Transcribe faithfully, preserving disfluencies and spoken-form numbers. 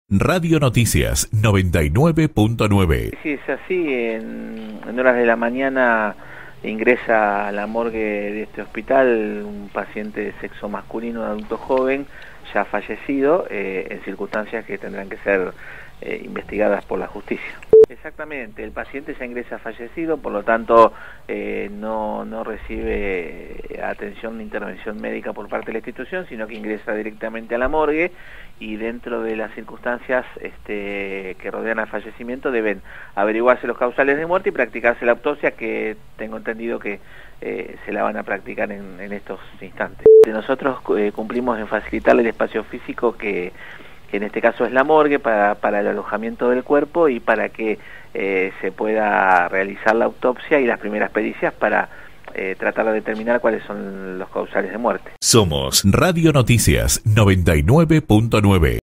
Radio Noticias noventa y nueve punto nueve. Sí, es así. En, en horas de la mañana ingresa a la morgue de este hospital un paciente de sexo masculino, adulto joven, ya fallecido, eh, en circunstancias que tendrán que ser eh, investigadas por la justicia. Exactamente, el paciente ya ingresa fallecido, por lo tanto eh, no, no recibe atención ni intervención médica por parte de la institución, sino que ingresa directamente a la morgue y dentro de las circunstancias este, que rodean al fallecimiento deben averiguarse los causales de muerte y practicarse la autopsia, que tengo entendido que eh, se la van a practicar en, en estos instantes. Nosotros eh, cumplimos en facilitarle el espacio físico que que en este caso es la morgue, para, para el alojamiento del cuerpo y para que eh, se pueda realizar la autopsia y las primeras pericias para eh, tratar de determinar cuáles son los causales de muerte. Somos Radio Noticias noventa y nueve punto nueve.